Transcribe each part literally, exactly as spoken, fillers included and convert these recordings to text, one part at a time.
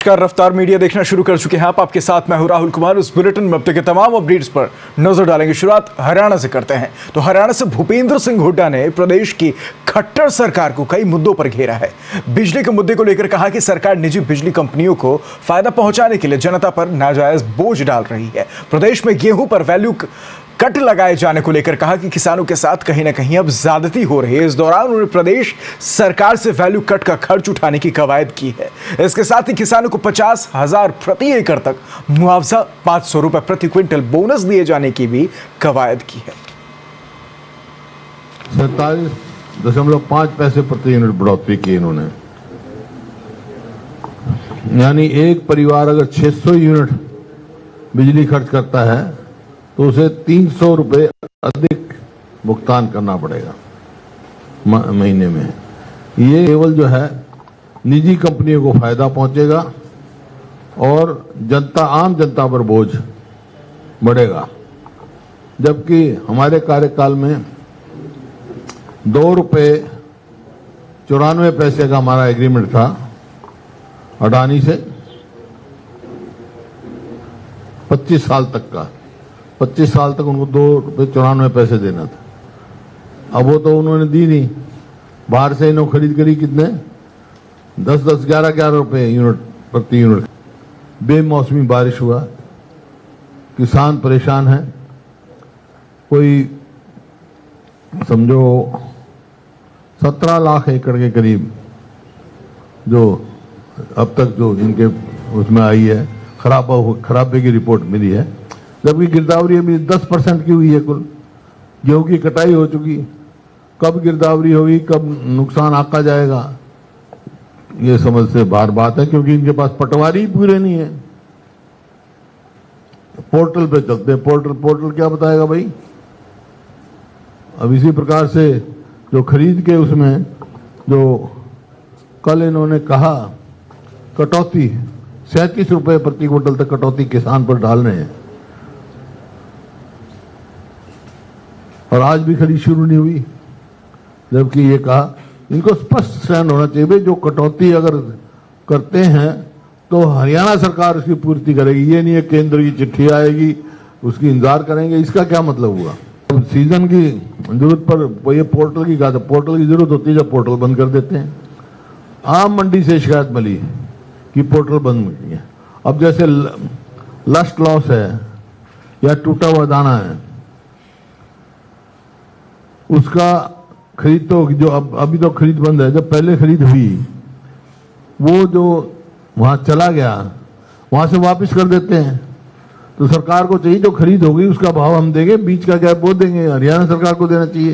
नमस्कार, रफ्तार मीडिया देखना शुरू कर चुके हैं आप। आपके साथ मैं हूं राहुल कुमार। उस बुलेटिन में अब तक के तमाम अपडेट्स पर नजर डालेंगे। शुरुआत हरियाणा से करते हैं। तो हरियाणा से भूपेंद्र सिंह हुड्डा ने प्रदेश की खट्टर सरकार को कई मुद्दों पर घेरा है। बिजली के मुद्दे को लेकर कहा कि सरकार निजी बिजली कंपनियों को फायदा पहुंचाने के लिए जनता पर नाजायज बोझ डाल रही है। प्रदेश में गेहूं पर वैल्यू कट लगाए जाने को लेकर कहा कि किसानों के साथ कहीं ना कहीं अब ज्यादती हो रही है। इस दौरान उन्होंने प्रदेश सरकार से वैल्यू कट का खर्च उठाने की कवायद की है। इसके साथ ही किसानों को पचास हजार प्रति एकड़ तक मुआवजा, पांच सौ रुपए प्रति क्विंटल बोनस दिए जाने की भी कवायद की है। सैतालीस दशमलव पांच पैसे प्रति यूनिट बढ़ोतरी की इन्होंने, यानी एक परिवार अगर छह सौ यूनिट बिजली खर्च करता है तो उसे तीन सौ रुपये अधिक भुगतान करना पड़ेगा महीने में। ये केवल जो है निजी कंपनियों को फायदा पहुंचेगा और जनता, आम जनता पर बोझ बढ़ेगा। जबकि हमारे कार्यकाल में दो रुपये चौरानवे पैसे का हमारा एग्रीमेंट था अडानी से, पच्चीस साल तक का। पच्चीस साल तक उनको दो रुपये चौरानवे पैसे देना था। अब वो तो उन्होंने दी नहीं। बाहर से इन्होंने खरीद करी कितने, दस दस ग्यारह ग्यारह रुपये यूनिट प्रति यूनिट। बेमौसमी बारिश हुआ, किसान परेशान है। कोई समझो सत्रह लाख एकड़ के करीब जो अब तक जो इनके उसमें आई है, खराबा खराबे की रिपोर्ट मिली है। जबकि गिरदावरी अभी दस परसेंट की हुई है। कुल गेहूं की कटाई हो चुकी। कब गिरदावरी होगी, कब नुकसान आका जाएगा, ये समझ से बाहर बात है, क्योंकि इनके पास पटवारी ही पूरे नहीं है। पोर्टल पे चलते हैं, पोर्टल पोर्टल क्या बताएगा भाई। अब इसी प्रकार से जो खरीद के उसमें जो कल इन्होंने कहा कटौती, सैंतीस रुपए प्रति क्विंटल तक कटौती किसान पर डाल रहे हैं, और आज भी खरीद शुरू नहीं हुई। जबकि ये कहा, इनको स्पष्ट स्टैंड होना चाहिए भाई, जो कटौती अगर करते हैं तो हरियाणा सरकार उसकी पूर्ति करेगी। ये नहीं है केंद्र की चिट्ठी आएगी उसकी इंतजार करेंगे। इसका क्या मतलब हुआ। अब सीजन की जरूरत पर ये पोर्टल की कहा था, पोर्टल की जरूरत होती है जब पोर्टल बंद कर देते हैं। आम मंडी से शिकायत मिली कि पोर्टल बंद है। अब जैसे लस्ट लॉस है या टूटा हुआ दाना है, उसका खरीद तो जो अब अभी तो खरीद बंद है, जब पहले खरीद हुई वो जो वहां चला गया वहां से वापस कर देते हैं। तो सरकार को चाहिए जो खरीद होगी उसका भाव हम देंगे, बीच का गैप वो देंगे, हरियाणा सरकार को देना चाहिए।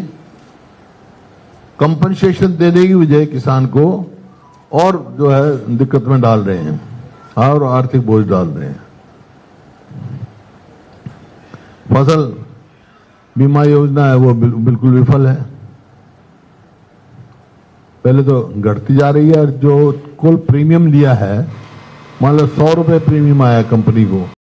कंपनसेशन देने की बजाय किसान को और जो है दिक्कत में डाल रहे हैं और आर्थिक बोझ डाल रहे हैं। फसल बीमा योजना है वो बिल्कुल विफल है। पहले तो घटती जा रही है, और जो कुल प्रीमियम लिया है, मान लो सौ रुपए प्रीमियम आया कंपनी को,